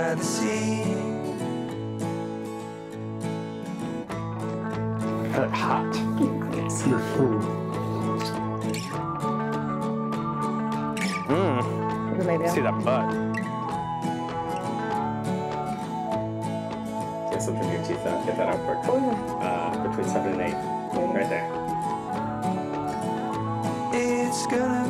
by the sea. Hot. Yes. See that butt. Yeah, so trim your teeth out. Get that out quick. Oh, yeah. Between 7 and 8. Right there. It's gonna